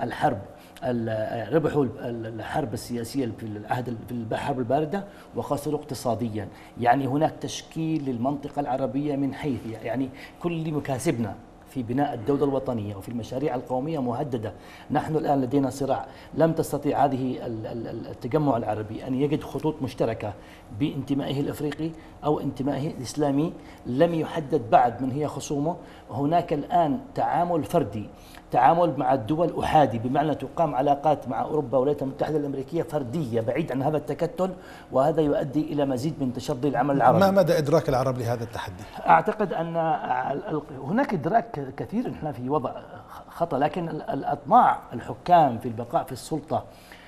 ربحوا الحرب السياسية في الحرب الباردة وخسروا اقتصاديا. يعني هناك تشكيل للمنطقة العربية من حيث يعني كل مكاسبنا في بناء الدولة الوطنية وفي المشاريع القومية مهددة. نحن الآن لدينا صراع، لم تستطيع هذه التجمع العربي أن يجد خطوط مشتركة بانتمائه الأفريقي أو انتمائه الإسلامي، لم يحدد بعد من هي خصومه. هناك الآن تعامل فردي، تعامل مع الدول أحادي، بمعنى تقام علاقات مع أوروبا والولايات المتحدة الأمريكية فردية بعيد عن هذا التكتل، وهذا يؤدي إلى مزيد من تشظي العمل العربي. ما مدى إدراك العرب لهذا التحدي؟ أعتقد أن هناك إدراك كثير، نحن في وضع خطأ، لكن الأطماع الحكام في البقاء في السلطة،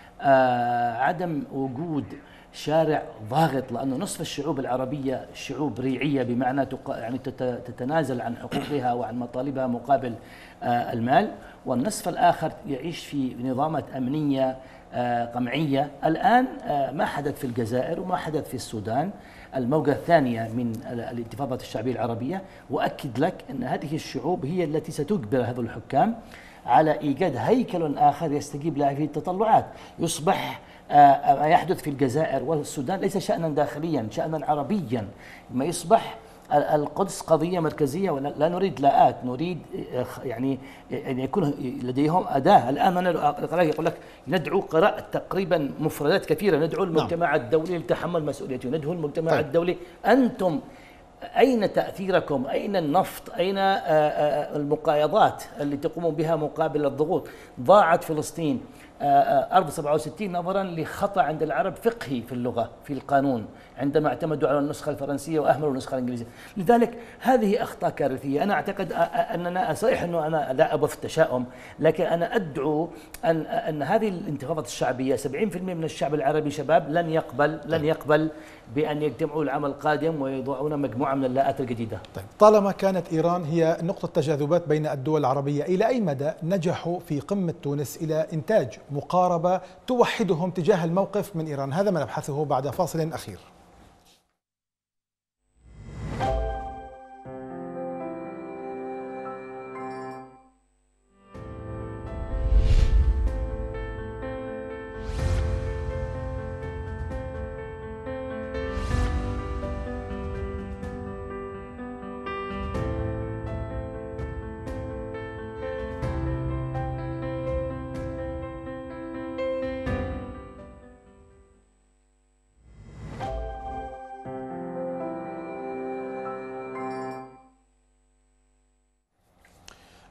عدم وجود شارع ضاغط، لأنه نصف الشعوب العربية شعوب ريعية، بمعنى يعني تتنازل عن حقوقها وعن مطالبها مقابل المال، والنصف الآخر يعيش في نظامات أمنية قمعية. الآن ما حدث في الجزائر وما حدث في السودان، الموجة الثانية من الانتفاضة الشعبية العربية، وأكد لك أن هذه الشعوب هي التي ستجبر هذول الحكام على إيجاد هيكل آخر يستجيب له في التطلعات. يصبح ما يحدث في الجزائر والسودان ليس شأنا داخليا، شأنا عربيا. ما يصبح القدس قضية مركزية، ولا نريد لاءات، نريد يعني أن يكون لديهم أداة. الآن أنا يقول لك ندعو قراءة تقريبا مفردات كثيرة، ندعو المجتمع الدولي لتحمل مسؤوليته، ندعو المجتمع الدولي، أنتم أين تأثيركم؟ أين النفط؟ أين المقايضات اللي تقومون بها مقابل الضغوط؟ ضاعت فلسطين أرض 67 نظرا لخطأ عند العرب فقهي في اللغة في القانون، عندما اعتمدوا على النسخة الفرنسية وأهملوا النسخة الإنجليزية. لذلك هذه أخطاء كارثية. أنا أعتقد أننا صحيح أنه أنا لا أبث التشاؤم، لكن أنا أدعو أن هذه الانتفاضة الشعبية 70% من الشعب العربي شباب لن يقبل بأن يجتمعوا العام القادم ويضعون مجموعة من اللاءات الجديدة. طيب، طالما كانت إيران هي نقطة تجاذبات بين الدول العربية، إلى أي مدى نجحوا في قمة تونس إلى إنتاج مقاربة توحدهم تجاه الموقف من إيران؟ هذا ما نبحثه بعد فاصل أخير.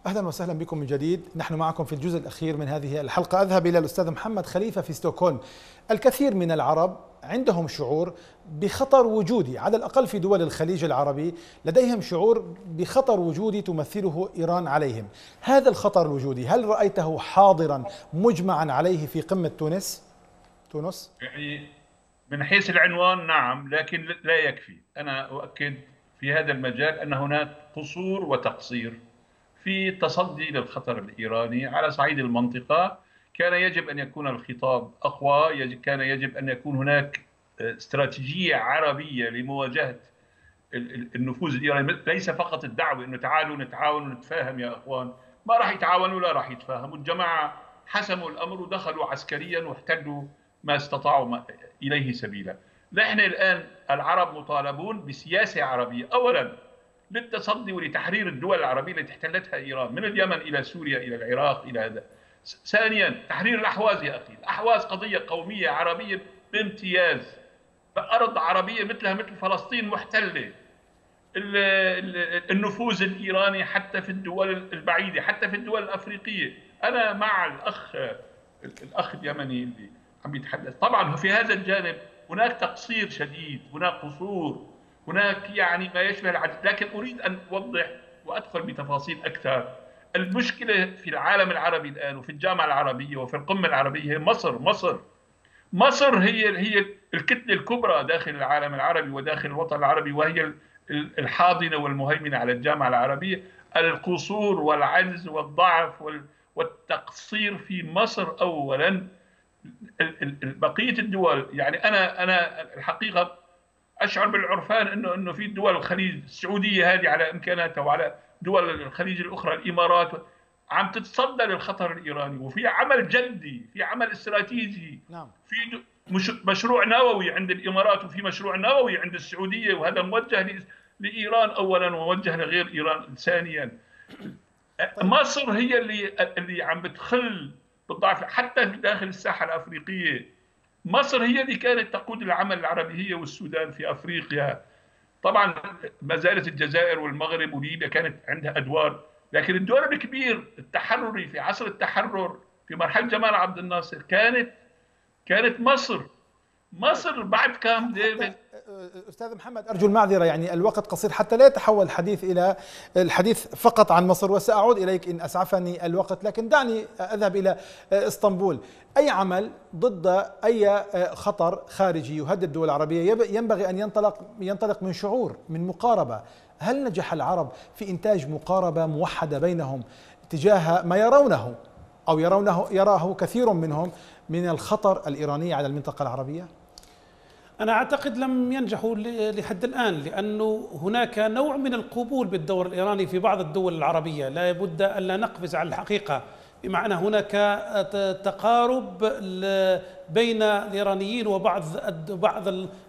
أهلا وسهلا بكم من جديد. نحن معكم في الجزء الأخير من هذه الحلقة. أذهب إلى الأستاذ محمد خليفة في ستوكهولم. الكثير من العرب عندهم شعور بخطر وجودي، على الأقل في دول الخليج العربي لديهم شعور بخطر وجودي تمثله إيران عليهم. هذا الخطر الوجودي هل رأيته حاضرا مجمعا عليه في قمة تونس؟ يعني من حيث العنوان نعم، لكن لا يكفي. أنا أؤكد في هذا المجال أن هناك قصور وتقصير في التصدي للخطر الإيراني على صعيد المنطقة. كان يجب أن يكون الخطاب أقوى، كان يجب أن يكون هناك استراتيجية عربية لمواجهة النفوذ الإيراني، ليس فقط الدعوة أنه تعالوا نتعاون ونتفاهم يا أخوان. ما راح يتعاونوا، لا راح يتفاهموا. الجماعة حسموا الأمر ودخلوا عسكريا واحتلوا ما استطاعوا إليه سبيلا. نحن الآن العرب مطالبون بسياسة عربية، أولا للتصدي ولتحرير الدول العربية التي احتلتها إيران، من اليمن إلى سوريا إلى العراق إلى هذا. ثانيا تحرير الأحواز يا أخي. الأحواز قضية قومية عربية بامتياز، بأرض عربية مثلها مثل فلسطين محتلة. النفوذ الإيراني حتى في الدول البعيدة، حتى في الدول الأفريقية. أنا مع الأخ اليمني اللي عم يتحدث. طبعا في هذا الجانب هناك تقصير شديد، هناك قصور، هناك يعني ما يشبه العجز، لكن أريد أن أوضح وأدخل بتفاصيل أكثر. المشكلة في العالم العربي الآن وفي الجامعة العربية وفي القمة العربية هي مصر هي الكتلة الكبرى داخل العالم العربي وداخل الوطن العربي، وهي الحاضنة والمهيمنة على الجامعة العربية. القصور والعجز والضعف والتقصير في مصر أولا. بقية الدول، يعني أنا الحقيقة أشعر بالعرفان إنه في دول الخليج، السعودية هذه على إمكاناتها، وعلى دول الخليج الأخرى الإمارات، عم تتصدى للخطر الإيراني، وفي عمل جدي، في عمل استراتيجي. نعم. في مشروع نووي عند الإمارات، وفي مشروع نووي عند السعودية، وهذا موجه لإيران أولا وموجه لغير إيران ثانيا. مصر هي اللي عم بتخل بالضعف حتى داخل الساحة الأفريقية. مصر هي اللي كانت تقود العمل العربي، هي والسودان في أفريقيا. طبعا ما زالت الجزائر والمغرب وليبيا كانت عندها أدوار، لكن الدور الكبير التحرري في عصر التحرر في مرحلة جمال عبد الناصر كانت مصر بعد كامب ديفيد. أستاذ محمد أرجو المعذرة، يعني الوقت قصير حتى لا يتحول الحديث إلى الحديث فقط عن مصر، وسأعود إليك إن أسعفني الوقت، لكن دعني أذهب إلى اسطنبول. أي عمل ضد أي خطر خارجي يهدد الدول العربية ينبغي أن ينطلق من شعور، من مقاربة. هل نجح العرب في إنتاج مقاربة موحدة بينهم تجاه ما يرونه أو يراه كثير منهم من الخطر الإيراني على المنطقة العربية؟ أنا أعتقد لم ينجحوا لحد الآن، لأنه هناك نوع من القبول بالدور الإيراني في بعض الدول العربية. لا بد أن لا نقفز على الحقيقة، بمعنى هناك تقارب بين الإيرانيين وبعض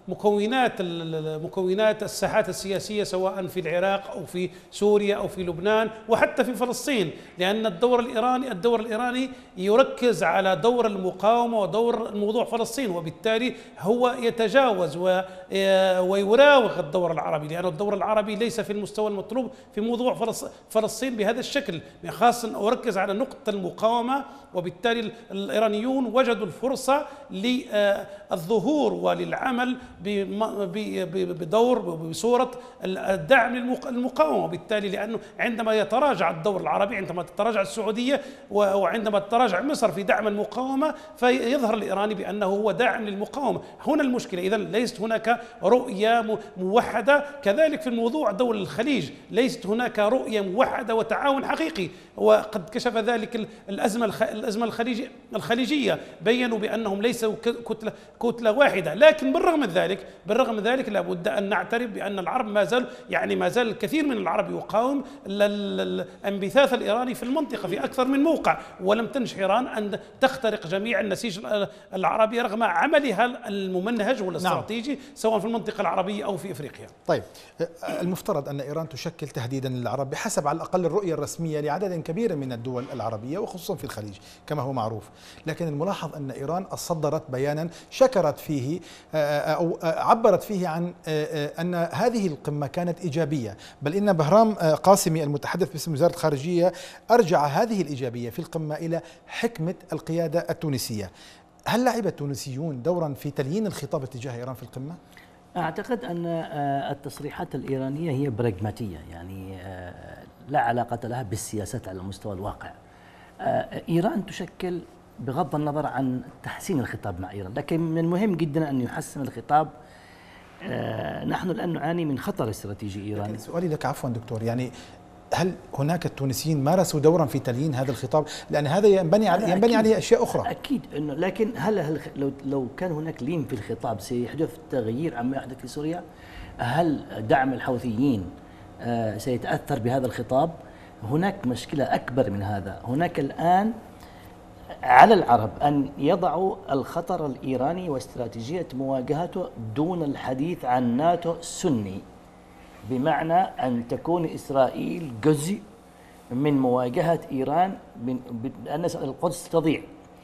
المكونات الساحات السياسية، سواء في العراق أو في سوريا أو في لبنان وحتى في فلسطين، لأن الدور الإيراني يركز على دور المقاومة ودور الموضوع فلسطين، وبالتالي هو يتجاوز ويراوغ الدور العربي، لأن الدور العربي ليس في المستوى المطلوب في موضوع فلسطين بهذا الشكل، خاصة أركز على نقطة المقاومة. وبالتالي الإيرانيون وجدوا الفرصة للظهور وللعمل بدور بصورة الدعم للمقاومة. وبالتالي لأنه عندما يتراجع الدور العربي، عندما تتراجع السعودية وعندما تتراجع مصر في دعم المقاومة، فيظهر الإيراني بأنه هو داعم للمقاومة. هنا المشكلة. إذن ليست هناك رؤية موحدة. كذلك في الموضوع دول الخليج ليست هناك رؤية موحدة وتعاون حقيقي، وقد كشف ذلك الأزمة الخليجية. بيّنوا بأنهم ليسوا كتلة واحدة. لكن بالرغم من ذلك لابد أن نعترف بأن العرب ما زال الكثير من العرب يقاوم الانبثاث الإيراني في المنطقة في أكثر من موقع، ولم تنجح إيران أن تخترق جميع النسيج العربي رغم عملها الممنهج والاستراتيجي سواء في المنطقة العربية أو في إفريقيا. طيب، المفترض أن إيران تشكل تهديدا للعرب بحسب على الأقل الرؤية الرسمية لعدد كبير من الدول العربية وخصوصا في الخليج كما هو معروف، لكن الملاحظ أن إيران صدرت بيانا شكرت فيه أو عبرت فيه عن أن هذه القمة كانت إيجابية، بل إن بهرام قاسمي المتحدث باسم وزارة الخارجية أرجع هذه الإيجابية في القمة إلى حكمة القيادة التونسية. هل لعب التونسيون دورا في تليين الخطاب اتجاه إيران في القمة؟ أعتقد أن التصريحات الإيرانية هي براغماتية، يعني لا علاقة لها بالسياسات على مستوى الواقع. إيران تشكل بغض النظر عن تحسين الخطاب مع إيران، لكن من المهم جدا أن يحسن الخطاب. نحن الآن نعاني من خطر استراتيجي إيراني. سؤالي لك عفوا دكتور، يعني هل هناك التونسيين مارسوا دورا في تليين هذا الخطاب؟ لأن هذا ينبني عليه أشياء أخرى. أكيد إنه، لكن هل لو كان هناك لين في الخطاب سيحدث تغيير عما يحدث في سوريا؟ هل دعم الحوثيين سيتأثر بهذا الخطاب؟ هناك مشكلة أكبر من هذا. هناك الآن على العرب أن يضعوا الخطر الإيراني واستراتيجية مواجهته دون الحديث عن ناتو سني، بمعنى أن تكون إسرائيل جزء من مواجهة إيران، لأن القدس تضيع.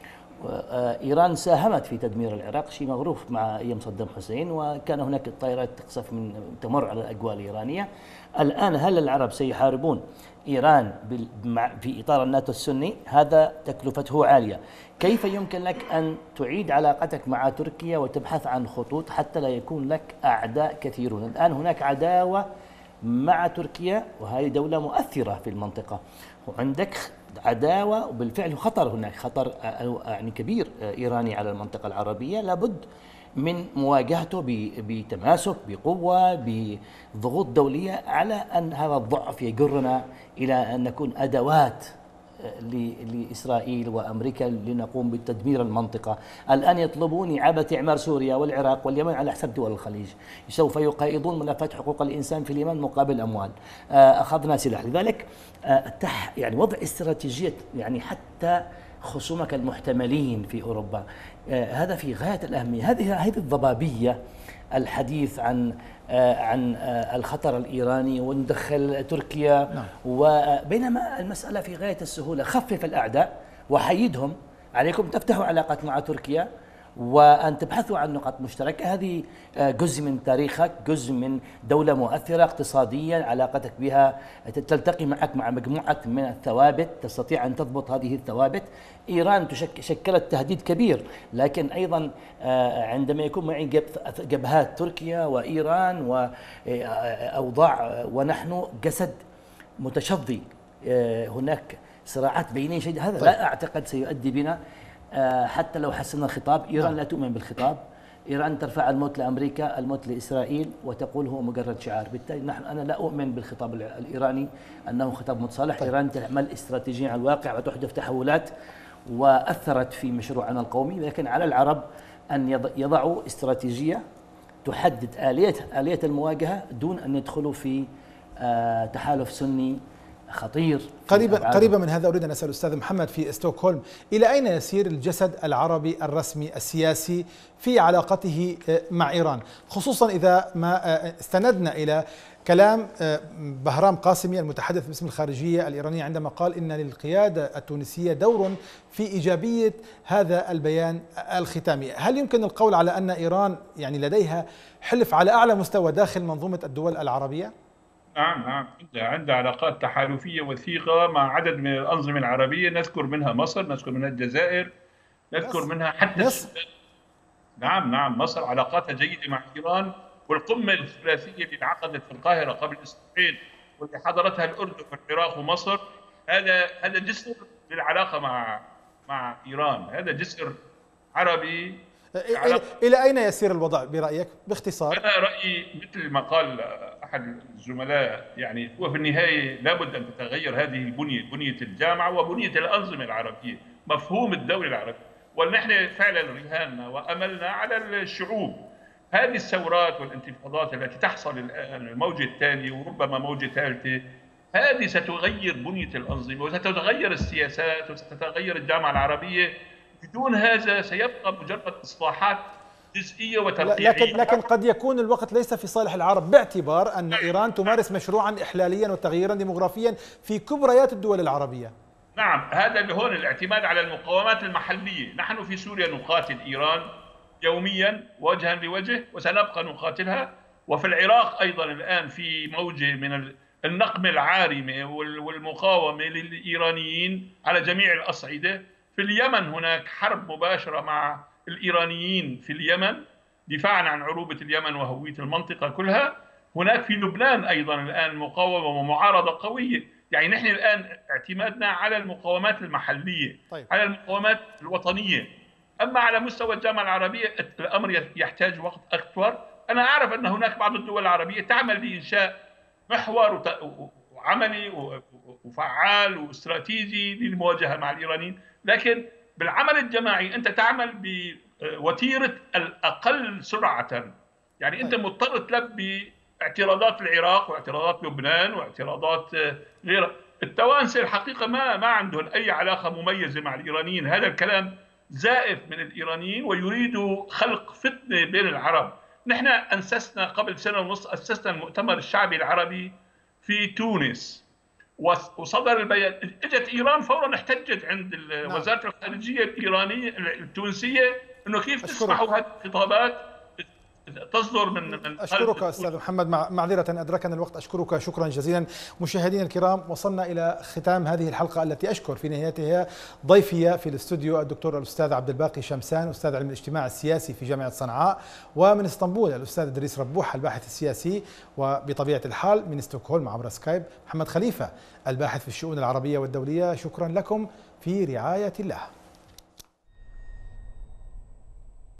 إيران ساهمت في تدمير العراق، شيء مغروف مع أيام صدام حسين، وكان هناك الطائرات تقصف تمر على الأجواء الإيرانية. الآن هل العرب سيحاربون إيران في إطار الناتو السني؟ هذا تكلفته عالية. كيف يمكن لك أن تعيد علاقتك مع تركيا وتبحث عن خطوط حتى لا يكون لك أعداء كثيرون؟ الآن هناك عداوة مع تركيا، وهذه دولة مؤثرة في المنطقة، وعندك عداوة وبالفعل خطر، هناك خطر يعني كبير إيراني على المنطقة العربية، لابد من مواجهته بتماسك، بقوة، بضغوط دولية، على أن هذا الضعف يجرنا إلى أن نكون أدوات لإسرائيل وأمريكا لنقوم بتدمير المنطقة. الآن يطلبون إعادة إعمار سوريا والعراق واليمن على حساب دول الخليج، سوف يقيضون ملفات حقوق الإنسان في اليمن مقابل أموال، أخذنا سلاح. لذلك يعني وضع استراتيجية، يعني حتى خصومك المحتملين في أوروبا، هذا في غاية الأهمية. هذه الضبابية، الحديث عن الخطر الإيراني وندخل تركيا، نعم. وبينما المسألة في غاية السهولة. خفف الأعداء وحيدهم، عليكم تفتحوا علاقات مع تركيا وأن تبحثوا عن نقاط مشتركة. هذه جزء من تاريخك، جزء من دولة مؤثرة اقتصاديا، علاقتك بها تلتقي معك مع مجموعة من الثوابت، تستطيع أن تضبط هذه الثوابت. إيران شكلت تهديد كبير، لكن أيضا عندما يكون معي جبهات تركيا وإيران وأوضاع ونحن جسد متشظي، هناك صراعات بينين شديدة، هذا لا أعتقد سيؤدي بنا حتى لو حسنا الخطاب. إيران لا تؤمن بالخطاب، إيران ترفع الموت لأمريكا، الموت لإسرائيل، وتقول هو مجرد شعار. بالتالي أنا لا أؤمن بالخطاب الإيراني أنه خطاب متصالح. إيران تعمل استراتيجية على الواقع وتحدث تحولات، وأثرت في مشروعنا القومي، لكن على العرب أن يضعوا استراتيجية تحدد آلية المواجهة دون أن يدخلوا في تحالف سني خطير. قريبا من هذا أريد أن أسأل الأستاذ محمد في ستوكهولم، إلى أين يسير الجسد العربي الرسمي السياسي في علاقته مع إيران، خصوصا إذا ما استندنا إلى كلام بهرام قاسمي المتحدث باسم الخارجية الإيرانية عندما قال إن للقيادة التونسية دور في إيجابية هذا البيان الختامي؟ هل يمكن القول على أن إيران يعني لديها حلف على أعلى مستوى داخل منظومة الدول العربية؟ نعم، عندها علاقات تحالفية وثيقة مع عدد من الأنظمة العربية، نذكر منها مصر، نذكر منها الجزائر، نذكر منها حتى السودان. نعم، مصر علاقاتها جيدة مع إيران، والقمة الثلاثية اللي انعقدت في القاهرة قبل أسبوعين واللي حضرتها الأردن والعراق ومصر، هذا جسر للعلاقة مع إيران، هذا جسر عربي. إلى أين يسير الوضع برأيك باختصار؟ أنا رأيي مثل ما قال أحد الزملاء، يعني هو في النهاية لابد أن تتغير هذه البنية، بنية الجامعة وبنية الأنظمة العربية، مفهوم الدولة العربية، ونحن فعلا رهاننا وأملنا على الشعوب. هذه الثورات والانتفاضات التي تحصل الآن، الموجة الثانية وربما موجة ثالثة، هذه ستغير بنية الأنظمة وستتغير السياسات وستتغير الجامعة العربية. بدون هذا سيبقى مجرد إصلاحات جزئية وترقيعية. لكن قد يكون الوقت ليس في صالح العرب، باعتبار أن إيران تمارس مشروعا إحلاليا وتغييرا ديموغرافيا في كبريات الدول العربية. نعم، هذا اللي هون الاعتماد على المقاومات المحلية. نحن في سوريا نقاتل إيران يوميا وجها لوجه وسنبقى نقاتلها، وفي العراق أيضا الآن في موجة من النقم العارمة والمقاومة للإيرانيين على جميع الأصعدة. في اليمن هناك حرب مباشرة مع الإيرانيين في اليمن دفاعا عن عروبة اليمن وهوية المنطقة كلها. هناك في لبنان أيضا الآن مقاومة ومعارضة قوية. يعني نحن الآن اعتمادنا على المقاومات المحلية، طيب. على المقاومات الوطنية. أما على مستوى الجامعة العربية الأمر يحتاج وقت أكثر. أنا أعرف أن هناك بعض الدول العربية تعمل لإنشاء محور عملي وفعال واستراتيجي للمواجهة مع الإيرانيين، لكن بالعمل الجماعي أنت تعمل بوتيرة الأقل سرعة. يعني أنت مضطر تلبي اعتراضات العراق واعتراضات لبنان واعتراضات غيرها. التوانسة الحقيقة ما عندهم أي علاقة مميزة مع الإيرانيين. هذا الكلام زائف من الإيرانيين ويريدوا خلق فتنة بين العرب. نحن أسسنا قبل سنة ونص أسسنا المؤتمر الشعبي العربي في تونس، وصدر البيان. اجت إيران فورا احتجت عند وزارة الخارجية الإيرانية التونسية إنه كيف تسمحوا هذه الخطابات تصدر من أشكرك أستاذ محمد، معذرة أدركنا الوقت. أشكرك شكرا جزيلا. مشاهدينا الكرام، وصلنا إلى ختام هذه الحلقة التي أشكر في نهايتها ضيفي في الاستوديو الدكتور الأستاذ عبد الباقي شمسان، أستاذ علم الاجتماع السياسي في جامعة صنعاء، ومن اسطنبول الأستاذ إدريس ربوح الباحث السياسي، وبطبيعة الحال من ستوكهولم عبر سكايب محمد خليفة الباحث في الشؤون العربية والدولية. شكرا لكم، في رعاية الله.